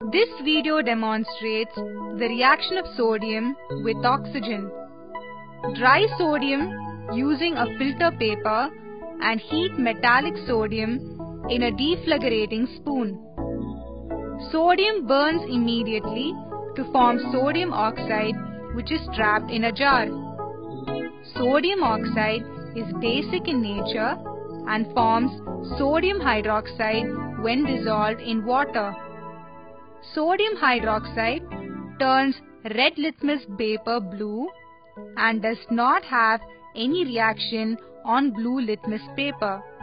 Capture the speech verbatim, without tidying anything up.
This video demonstrates the reaction of sodium with oxygen. Dry sodium using a filter paper and heat metallic sodium in a deflagrating spoon. Sodium burns immediately to form sodium oxide, which is trapped in a jar. Sodium oxide is basic in nature and forms sodium hydroxide when dissolved in water. Sodium hydroxide turns red litmus paper blue and does not have any reaction on blue litmus paper.